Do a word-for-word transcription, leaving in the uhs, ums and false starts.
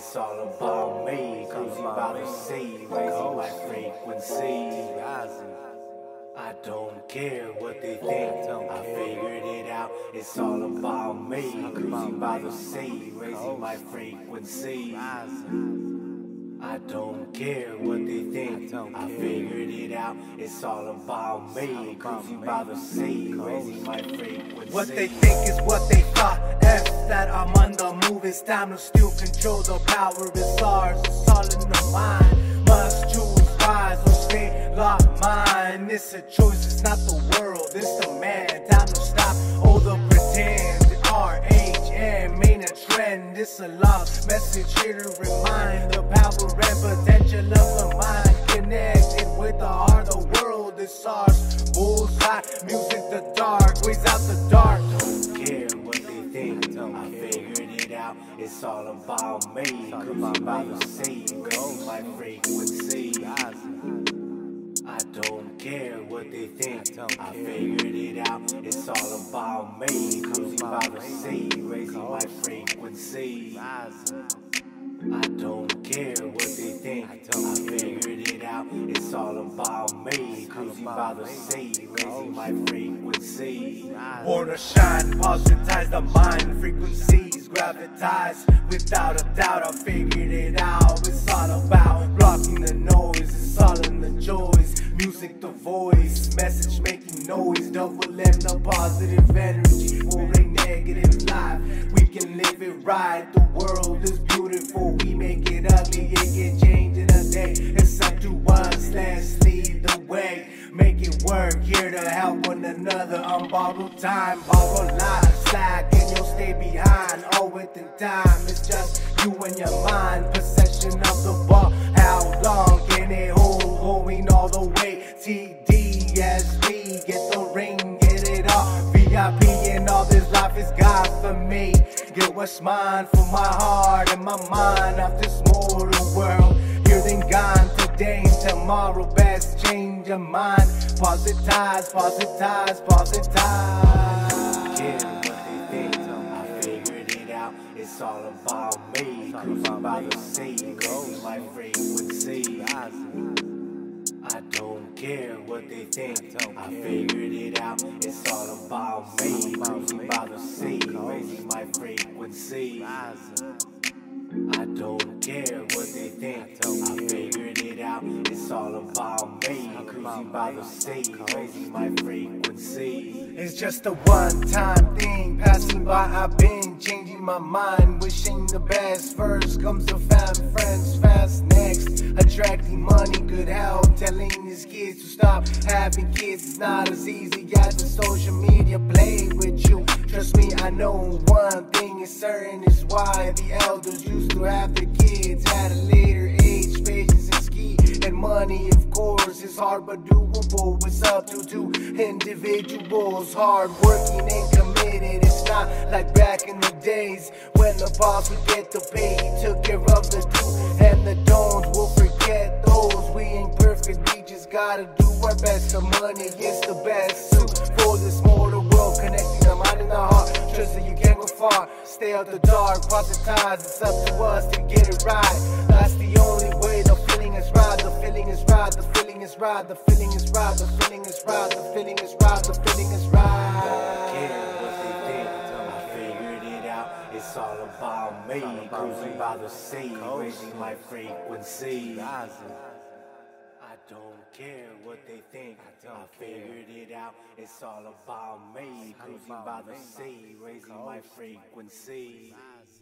It's all about me, cruising by the sea, raising my frequency. I don't care what they think, I figured it out. It's all about me, cruising by the sea, raising my frequency. I don't care what they think, I figured it out. It's all about me, cruising by the sea, raising my frequency. What they think is what they thought. F that I'm on the move. It's time to still control. The power is ours. It's all in the mind. Must choose rise or stay locked. Mine. It's a choice. It's not the world. It's the man. Time to stop all the pretend. R H M ain't a trend. It's a love message here to remind the power and potential of the mind. Connected with the heart. The world is ours. Bullseye. Music the dark. Ways out the dark. Don't care what they think, I figured it out. It's all about me, cruising by the sea, raising my frequency. I don't care what they think, I figured it out. It's all about me, cruising by the sea, raising my frequency. I don't care what they think, I figured it out. It's all about me, cruising by the sea, raising my frequency. Born to shine, positize the mind, frequencies gravitize. Without a doubt, I figured it out. It's all about blocking the noise, it's all in the joys. Music the voice, message making noise. Double M the positive energy for a negative life. We can live it right, the world is beautiful. We make it ugly, it can change in a day. It's up to us, let's lead the way. Make it work, here to help one another. Unborrowed time, borrowed life. Slack and you'll stay behind, all within time. It's just you and your mind, possession of the ball. How long can it hold, going all the way? T D S B, get the ring, get it all. V I P and all this life is God for me. Get what's mine for my heart and my mind of this mortal world. Here then gone today and tomorrow, best change your mind. Positize, positize, positize. Care what they think, I figured it out. It's all about me, cruising by the sea, raising my frequency. I don't care what they think, I figured it out. It's all about me, cruising by the sea, raising my frequency. I don't care what they think, I figured it out. It's all about me, cruising by the sea, raising my frequency. It's just a one-time thing, passing by. I've been changing my mind, wishing the best. First comes the fam, friends fast. Next, attracting money, good health. Telling these kids to stop having kids. It's not as easy as the social media play with you. Trust me, I know one thing is certain is why the elders used to have their kids at a later age. Patience is key, and money, of course, is hard but doable. It's up to two individuals, hard working and committed. It's not like back in the days when the boss would get the pay. He took care of the do and the don'ts. We'll forget those. We ain't perfect, we just gotta do our best. The money is the best suit for this mortal world, connecting the mind and the heart. Trust that you can't go far, stay out the dark, positize. It's up to us to get it right. That's the only way. The feeling is right, the feeling is right, the feeling is right, the feeling is right, the feeling is right, the feeling is right, the feeling is right. Don't care what they think, I figured it out. It's all about me, cruising by the sea, raising my frequency. I don't care what they think, I figured it out. It's all about me, cruising by the sea, raising my frequency.